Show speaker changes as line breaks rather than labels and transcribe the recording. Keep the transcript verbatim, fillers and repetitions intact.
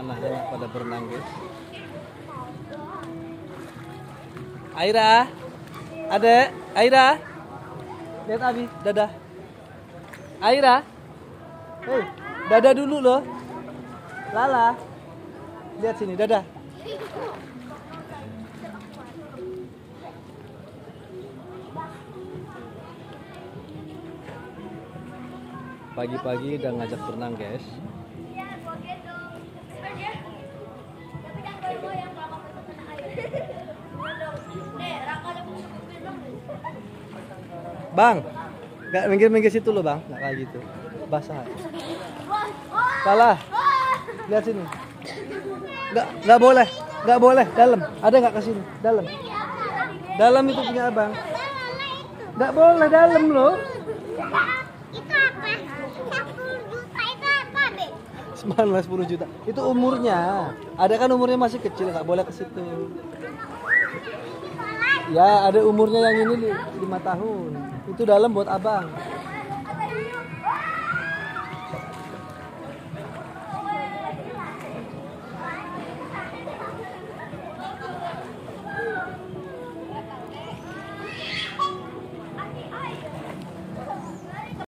Anak-anak pada berenang guys. Aira, adek, Aira, lihat Abi, dadah. Aira, hei, dadah dulu loh. Lala, lihat sini, dadah. Pagi-pagi udah ngajak berenang guys. Bang, nggak minggir-minggir situ loh bang, nggak kayak gitu, basah. Salah, lihat sini. Nggak, nggak boleh, nggak boleh. Dalam, ada nggak ke sini? Dalam, dalam itu punya abang. Nggak boleh dalam loh.
Itu apa? sepuluh juta itu apa, Be?
Sembilan sepuluh juta. Itu umurnya. Ada kan umurnya masih kecil, nggak boleh ke situ. Ya, ada umurnya yang ini lima tahun. Itu dalam buat abang.